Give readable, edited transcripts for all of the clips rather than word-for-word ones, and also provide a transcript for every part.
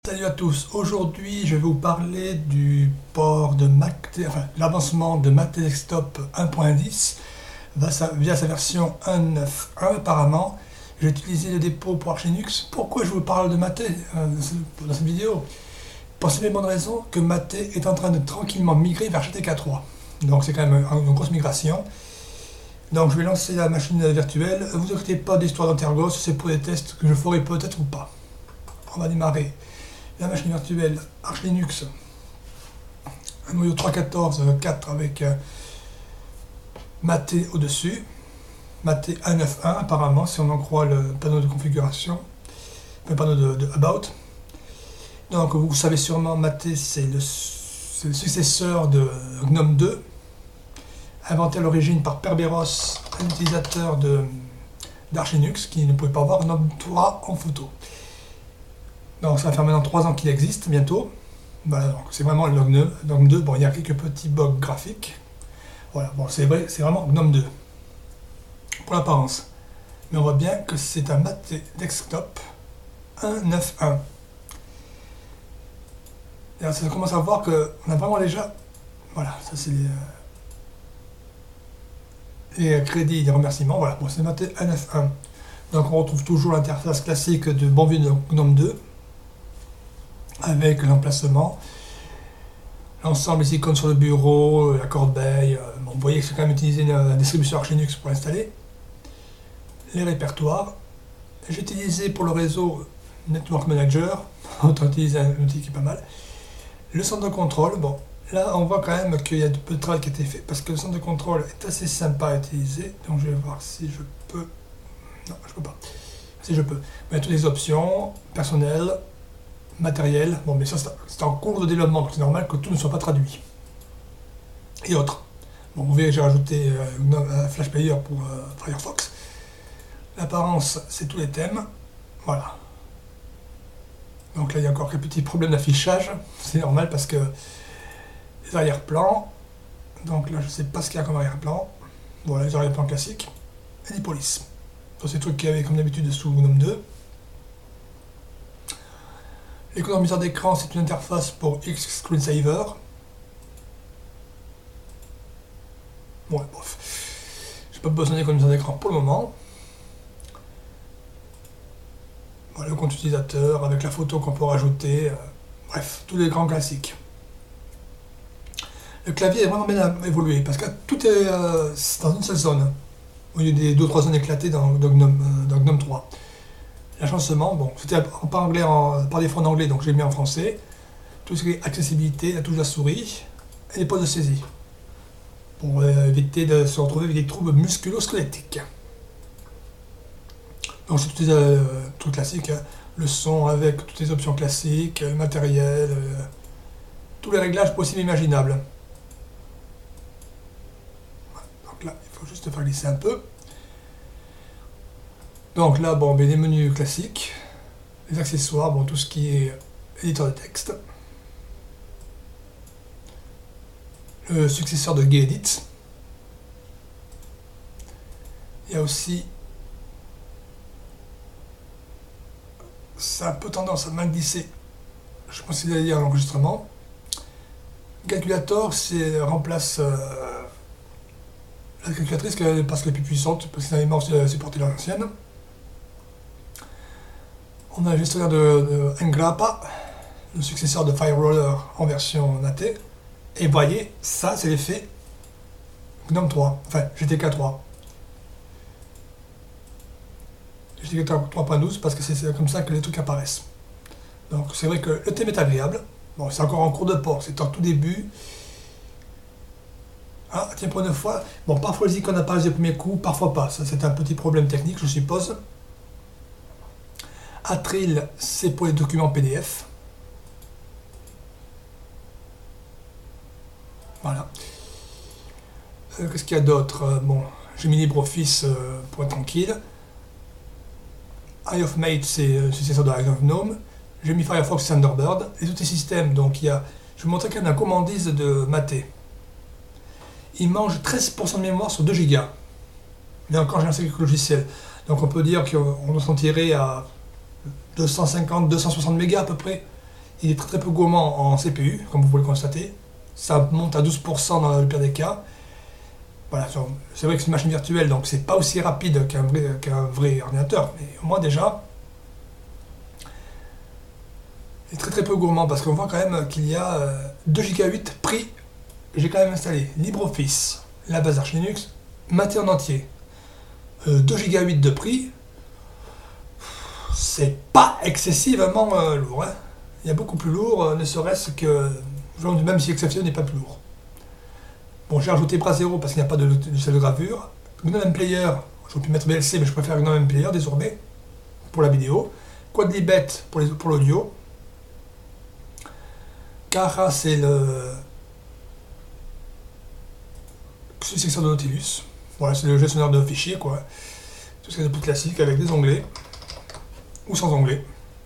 Salut à tous, aujourd'hui je vais vous parler du port de Mate, enfin l'avancement de Mate Desktop 1.10 via sa version 1.9.1 apparemment. J'ai utilisé le dépôt pour Arch Linux. Pourquoi je vous parle de Mate dans cette vidéo? Pour cette bonne raison que Mate est en train de tranquillement migrer vers GTK 3. Donc c'est quand même une grosse migration. Donc je vais lancer la machine virtuelle. Ne vous inquiétez pas d'histoire d'Antergos, c'est pour des tests que je ferai peut-être ou pas. On va démarrer la machine virtuelle Arch Linux, un noyau 3.14.4 avec Mate au-dessus, Mate 1.9.1 apparemment, si on en croit le panneau de configuration, le panneau de About. Donc vous savez sûrement, Mate c'est le successeur de GNOME 2, inventé à l'origine par Kerberos, un utilisateur d'Arch Linux qui ne pouvait pas voir GNOME 3 en photo. Donc ça va faire maintenant 3 ans qu'il existe, bientôt. Voilà, donc c'est vraiment le GNOME 2. Bon, il y a quelques petits bugs graphiques. Voilà, bon, c'est vrai, c'est vraiment GNOME 2. Pour l'apparence. Mais on voit bien que c'est un Mate Desktop 1.9.1. Et alors, ça commence à voir qu'on a vraiment déjà... Voilà, ça c'est les crédits des remerciements. Voilà, bon, c'est Mate 1.9.1. Donc on retrouve toujours l'interface classique de bon vieux GNOME 2. Avec l'emplacement, l'ensemble des icônes sur le bureau, la corbeille. Bon, vous voyez que c'est quand même utilisé une distribution Arch Linux pour l'installer. Les répertoires. J'ai utilisé pour le réseau Network Manager, autant utiliser un outil qui est pas mal. Le centre de contrôle, bon, là on voit quand même qu'il y a peu de travail qui a été fait parce que le centre de contrôle est assez sympa à utiliser. Donc je vais voir si je peux. Non, je peux pas. Si je peux. Il y a toutes les options, personnel. Matériel, bon mais ça c'est en cours de développement, donc c'est normal que tout ne soit pas traduit. Et autres. Bon, vous verrez, j'ai rajouté un Flash Player pour Firefox. L'apparence, c'est tous les thèmes. Voilà. Donc là, il y a encore quelques petits problèmes d'affichage. C'est normal parce que les arrière-plans. Donc là, je ne sais pas ce qu'il y a comme arrière-plan. Voilà, les arrière-plans classiques. Et les polices. Donc c'est des trucs qu'il y avait comme d'habitude sous GNOME 2. L'économiseur d'écran, c'est une interface pour X Screensaver. Ouais, bref. J'ai pas besoin d'économiseur d'écran pour le moment. Voilà, le compte utilisateur avec la photo qu'on peut rajouter. Bref, tous les grands classiques. Le clavier est vraiment bien évolué parce que tout est dans une seule zone. Au lieu des 2-3 zones éclatées dans GNOME 3. L'agencement, bon, c'était pas anglais par défaut en anglais, donc j'ai mis en français. Tout ce qui est accessibilité, la touche de la souris et les postes de saisie. Pour éviter de se retrouver avec des troubles musculo-squelettiques. Donc c'est tout classique, hein. Le son avec toutes les options classiques, le matériel, tous les réglages possibles et imaginables. Donc là, il faut juste faire glisser un peu. Donc là, bon, les menus classiques, les accessoires, bon, tout ce qui est éditeur de texte, le successeur de Gedit. Il y a aussi, ça a un peu tendance à mal glisser, je pense qu'il y a dire l'enregistrement. Calculator, c'est remplace la calculatrice parce qu'elle est plus puissante, parce que c'est supporté l'ancienne. On a le gestionnaire de Ngrappa, le successeur de Fireroller en version Mate. Et vous voyez, ça c'est l'effet GNOME 3, enfin GTK 3. GTK 3.12 parce que c'est comme ça que les trucs apparaissent. Donc c'est vrai que le thème est agréable. Bon, c'est encore en cours de port, c'est en tout début. Ah, tiens, pour une fois, bon, parfois les icônes apparaissent du premier coup, parfois pas. Ça c'est un petit problème technique, je suppose. Atril, c'est pour les documents PDF. Voilà. Qu'est-ce qu'il y a d'autre? Bon, j'ai mis LibreOffice pour être tranquille. Eye of Mate, c'est le successeur de Eye of Gnome. J'ai mis Firefox et Thunderbird. Les outils système, donc il y a. Je vais vous montrer quand même la commandise de Mate. Il mange 13% de mémoire sur 2 Go. Mais encore, j'ai lancé quelques logiciels. Donc on peut dire qu'on doit s'en tirer à 250-260 mégas à peu près. Il est très peu gourmand en CPU, comme vous pouvez le constater. Ça monte à 12% dans le pire des cas. Voilà, c'est vrai que c'est une machine virtuelle, donc c'est pas aussi rapide qu'un vrai ordinateur, mais au moins déjà, il est très peu gourmand parce qu'on voit quand même qu'il y a 2 Go 8 pris. J'ai quand même installé LibreOffice, la base Arch Linux, maté en entier. 2 Go 8 de prix, c'est pas excessivement lourd. Hein. Il y a beaucoup plus lourd, ne serait-ce que, même si Exception n'est pas plus lourd. Bon, j'ai rajouté Brasero parce qu'il n'y a pas de logiciel de gravure. GNOME Player, j'aurais pu mettre VLC, mais je préfère GNOME Player désormais pour la vidéo. Quadlibet pour l'audio. Kara, c'est le secteur de Nautilus. Voilà, c'est le gestionnaire de fichiers, quoi. Tout ce qui est de plus classique avec des onglets ou sans onglets.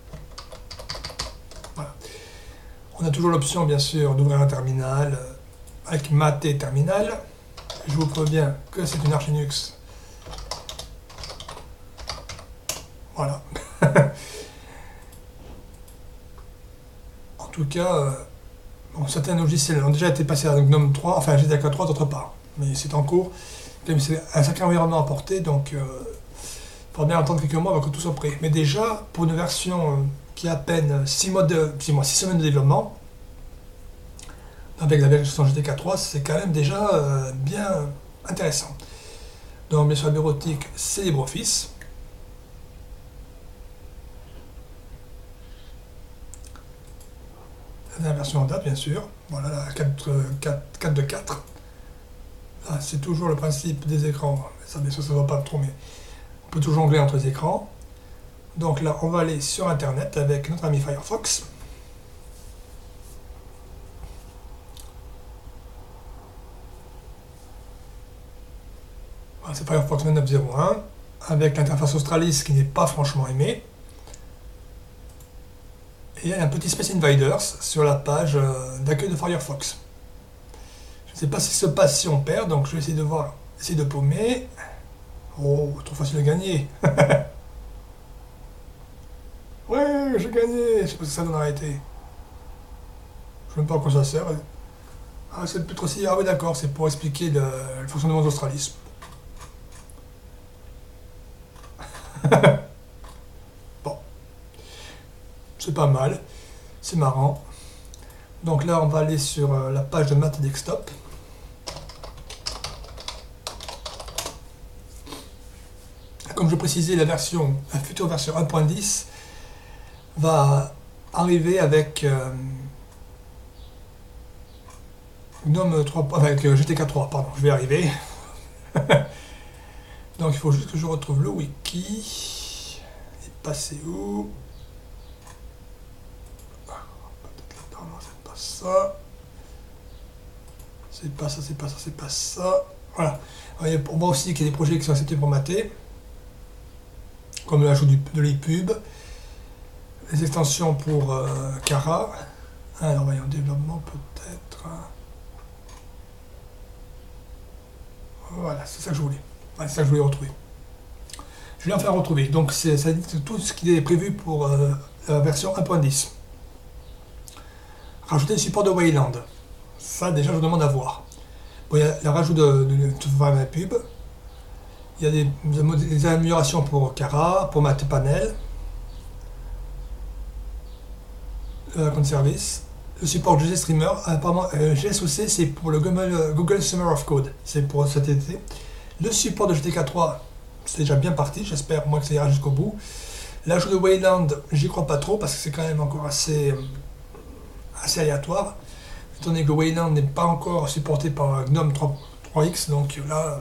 Voilà. On a toujours l'option, bien sûr, d'ouvrir un terminal avec maté terminal. Je vous prouve bien que c'est une Arch Linux. Voilà. En tout cas, bon, certains logiciels ont déjà été passés à GNOME 3, enfin GTK 3 d'autre part, mais c'est en cours. C'est un sacré environnement à porter, donc il faudra bien attendre quelques mois avant que tout soit prêt. Mais déjà, pour une version qui a à peine 6 semaines de développement, avec la version GTK 3, c'est quand même déjà bien intéressant. Donc bien sûr la bureautique, c'est LibreOffice. La version en date, bien sûr. Voilà, la 4 de 4. Là, c'est toujours le principe des écrans. Ça, bien sûr, ça ne va pas trop, mais on peut toujours jongler entre les écrans. Donc là, on va aller sur Internet avec notre ami Firefox. Voilà, c'est Firefox 2901, avec l'interface Australis qui n'est pas franchement aimée. Et il y a un petit Space Invaders sur la page d'accueil de Firefox. Je ne sais pas si se passe si on perd, donc je vais essayer de voir, essayer de paumer. Oh, trop facile de gagner. Ouais, j'ai gagné. Je sais pas si ça donne arrêter. Je ne sais même pas à quoi ça sert. Ah, c'est peut-être aussi. Ah oui, d'accord, c'est pour expliquer le fonctionnement d'Australis. Bon, c'est pas mal. C'est marrant. Donc là, on va aller sur la page de Math Desktop. Comme je précisais, la future version 1.10 va arriver avec GNOME 3, avec GTK 3, pardon, je vais y arriver. Donc il faut juste que je retrouve le wiki. Il est passé où? Non, c'est pas ça. C'est pas ça, c'est pas ça, c'est pas ça. Voilà. Vous voyez, pour moi aussi qu'il y a des projets qui sont acceptés pour mater, comme l'ajout de l'EPUB, les extensions pour Kara. Alors voyons, développement peut-être. Voilà, c'est ça que je voulais. Voilà, c'est ça que je voulais retrouver. Je vais enfin retrouver. Donc ça dit tout ce qui est prévu pour la version 1.10. Rajouter le support de Wayland. Ça déjà je vous demande à voir. Bon, il y a le rajout de ma pub. Il y a des améliorations pour Kara, pour MatePanel, compte service. Le support GGStreamer, apparemment GSOC c'est pour le Google Summer of Code, c'est pour cet été. Le support de GTK 3, c'est déjà bien parti, j'espère moi que ça ira jusqu'au bout. L'ajout de Wayland, j'y crois pas trop parce que c'est quand même encore assez aléatoire. Étant donné que Wayland n'est pas encore supporté par GNOME 3X, donc là,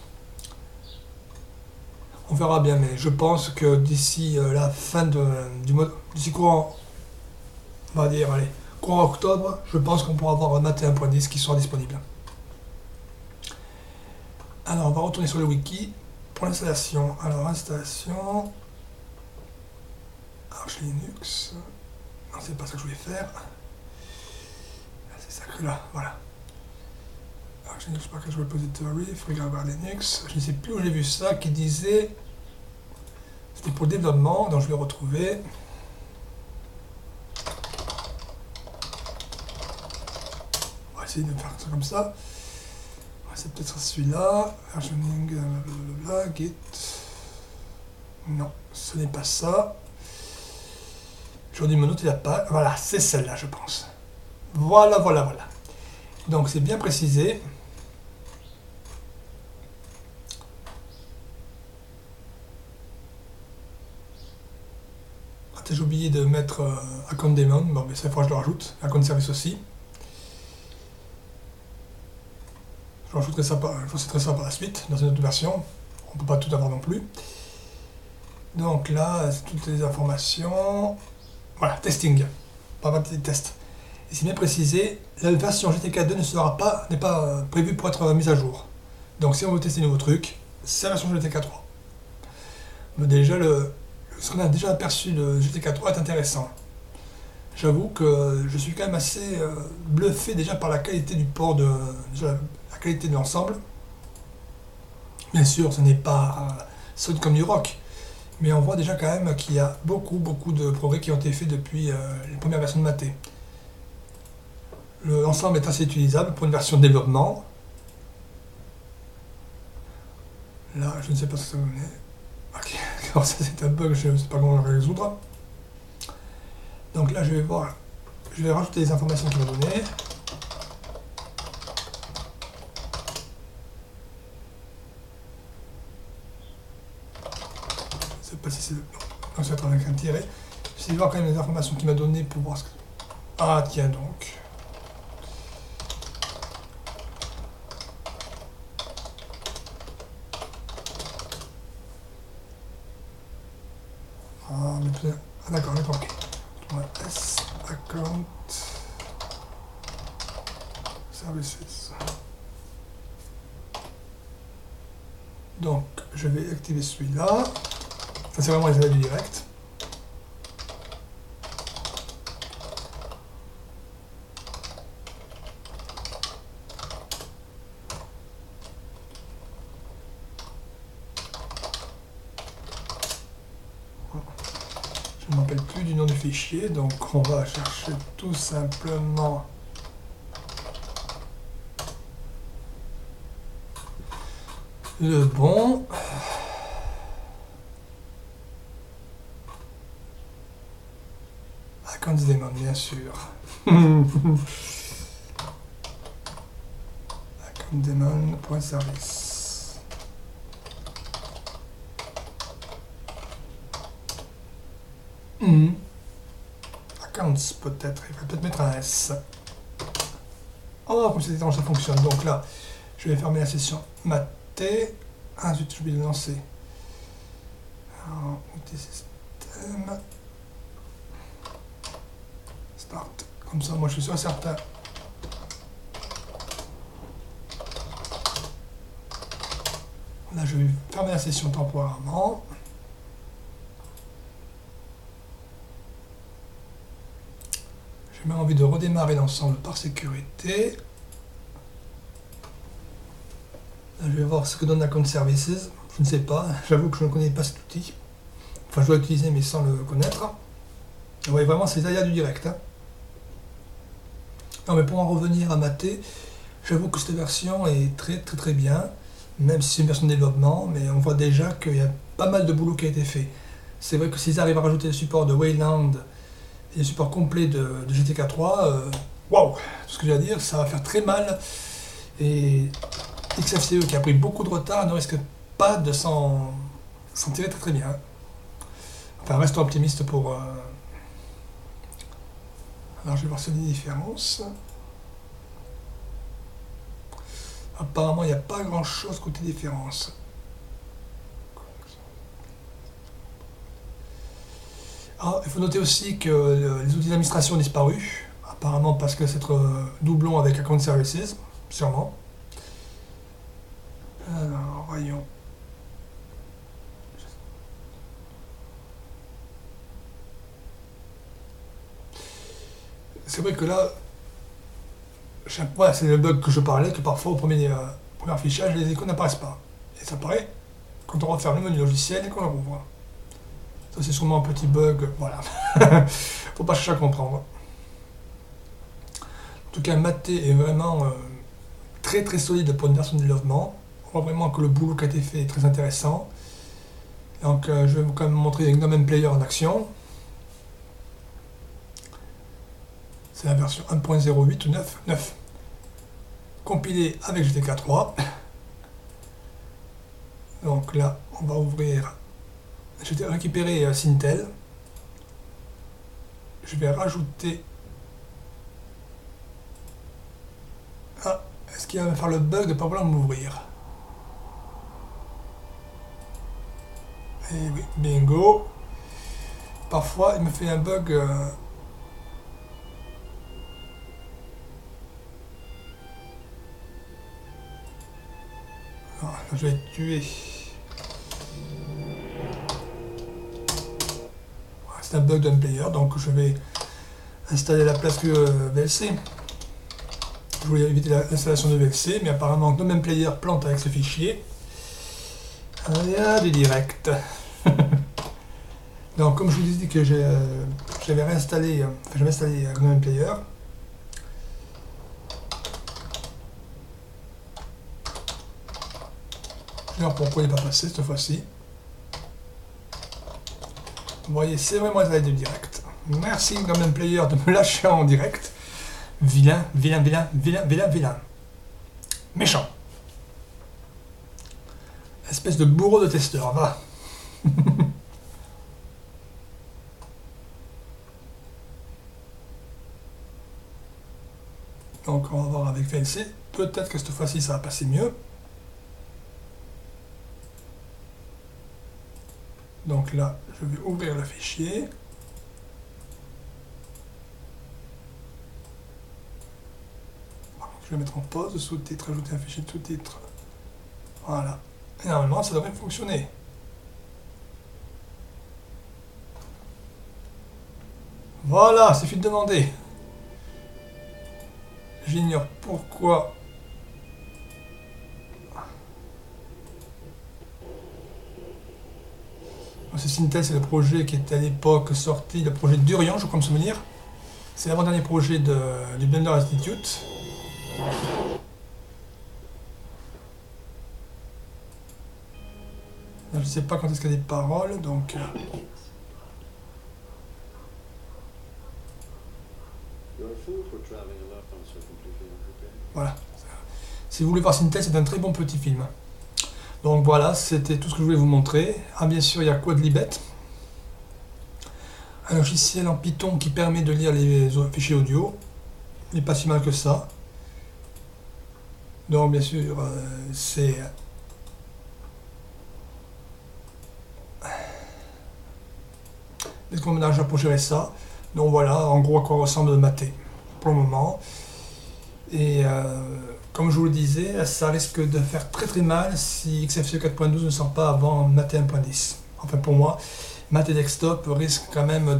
on verra bien, mais je pense que d'ici la fin d'ici courant, on va dire, allez, courant octobre, je pense qu'on pourra avoir un Mate 1.10 qui sera disponible. Alors, on va retourner sur le wiki pour l'installation. Alors, installation Arch Linux. Non, c'est pas ça que je voulais faire. C'est ça que là, voilà. Arch Linux Package Repository, FreeGrabber Linux. Je ne sais plus où j'ai vu ça qui disait. C'était pour le développement, donc je vais retrouver. essayer de faire ça comme ça. C'est peut-être celui-là. Versioning, blablabla, git. Non, ce n'est pas ça. J'aurais dû me noter la page. Voilà, c'est celle-là, je pense. Voilà, voilà, voilà. Donc c'est bien précisé. Ah, j'ai oublié de mettre account daemon. Bon, mais cette fois je le rajoute. Account service aussi. Je rajouterai ça par la suite, dans une autre version. On ne peut pas tout avoir non plus. Donc là, c'est toutes les informations. Voilà, testing. Pas mal de tests. Et c'est bien précisé, la version GTK 2 n'est pas prévue pour être mise à jour. Donc si on veut tester de nouveaux trucs, c'est la version GTK 3. Mais déjà, ce qu'on a déjà aperçu de GTK 3 est intéressant. J'avoue que je suis quand même assez bluffé déjà par la qualité du port, la qualité de l'ensemble. Bien sûr, ce n'est pas solide comme du rock, mais on voit déjà quand même qu'il y a beaucoup de progrès qui ont été faits depuis les premières versions de Mate. L'ensemble est assez utilisable pour une version de développement. Là, je ne sais pas ce que ça va donner. Ok, alors ça c'est un bug, je ne sais pas comment le résoudre. Donc là, je vais rajouter les informations qu'il m'a données. Je ne sais pas si c'est... Non, c'est avec un tiret. J'essaie de voir quand même les informations qu'il m'a données pour voir ce que... Ah, tiens donc. Ah, d'accord, ok. S account services. Donc, je vais activer celui-là. Ça, c'est vraiment les aides du direct. Je ne me rappelle plus du nom du fichier, donc on va chercher tout simplement le bon. Account daemon, bien sûr. Account daemon.service. Accounts, peut-être. Il va peut-être mettre un S. Oh, comme c'est étrange, ça fonctionne. Donc là, je vais fermer la session Mate. Ensuite, j'ai oublié de lancer. Alors, outil système. Start. Comme ça, moi, je suis sûr et certain. Là, je vais fermer la session temporairement. J'ai même envie de redémarrer l'ensemble par sécurité. Là, je vais voir ce que donne Account Services. Je ne sais pas, j'avoue que je ne connais pas cet outil. Enfin, je dois l'utiliser, mais sans le connaître. Vous voyez vraiment, c'est les aléas du direct. Hein. Non, mais pour en revenir à Mate, j'avoue que cette version est très bien. Même si c'est une version de développement, mais on voit déjà qu'il y a pas mal de boulot qui a été fait. C'est vrai que s'ils arrivent à rajouter le support de Wayland et le support complet de GTK 3, waouh, tout ce que j'ai à dire, ça va faire très mal. Et XFCE, qui a pris beaucoup de retard, ne risque pas de s'en tirer très bien. Enfin, restons optimistes pour... Alors, je vais voir sur les différences. Apparemment, il n'y a pas grand-chose côté différence. Ah, il faut noter aussi que les outils d'administration ont disparu. Apparemment parce que c'est doublon avec Account Services, sûrement. Alors, voyons. C'est vrai que là, voilà, c'est le bug que je parlais, que parfois au premier affichage, les icônes n'apparaissent pas. Et ça apparaît quand on referme le menu logiciel et qu'on le rouvre. Ça c'est sûrement un petit bug, voilà. Faut pas chercher à comprendre. En tout cas, Maté est vraiment très très solide pour une version de développement. On voit vraiment que le boulot qui a été fait est très intéressant. Donc je vais quand même vous montrer Gnome Player en action. C'est la version 1.08 ou 9. Compilé avec GTK 3. Donc là, on va ouvrir. J'ai récupéré Sintel. Je vais rajouter. Ah, est-ce qu'il va me faire le bug de ne pas vouloir m'ouvrir? Et oui, bingo. Parfois, il me fait un bug. Ah, je vais tuer. C'est un bug d'un player, donc je vais installer la place VLC. Je voulais éviter l'installation de VLC, mais apparemment Gnome Player plante avec ce fichier. Il y a du direct. Donc comme je vous ai dit que j'avais réinstallé, j'avais installé Gnome Player. Je vais voir pourquoi il n'est pas passé cette fois-ci. Vous voyez, c'est vraiment installé du direct. Merci Gnome Player de me lâcher en direct. Vilain, vilain, vilain, vilain, vilain, vilain. Méchant. Espèce de bourreau de testeur, va. Donc on va voir avec VLC. Peut-être que cette fois-ci ça va passer mieux. Donc là, je vais ouvrir le fichier. Je vais mettre en pause, sous-titre, ajouter un fichier de sous-titre. Voilà. Et normalement, ça devrait fonctionner. Voilà, c'est fini de demander. J'ignore pourquoi. Ce Sintel, c'est le projet qui était à l'époque sorti, le projet d'Urian, je crois me souvenir. C'est l'avant-dernier projet du Blender Institute. Je ne sais pas quand est-ce qu'il y a des paroles, donc... Voilà. Si vous voulez voir Sintel, c'est un très bon petit film. Donc voilà, c'était tout ce que je voulais vous montrer. Ah bien sûr, il y a Quadlibet. Un logiciel en Python qui permet de lire les fichiers audio. Il n'est pas si mal que ça. Donc bien sûr, c'est... Est-ce qu'on a déjà pour gérer ça? Donc voilà, en gros à quoi ressemble Maté pour le moment. Et comme je vous le disais, ça risque de faire très très mal si XFCE 4.12 ne sort pas avant Maté 1.10. Enfin pour moi, Maté Desktop risque quand même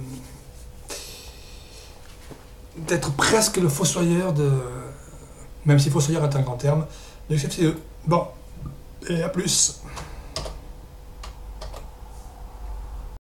d'être presque le fossoyeur de... Même si fossoyeur est un grand terme, de XFCE. Bon, et à plus.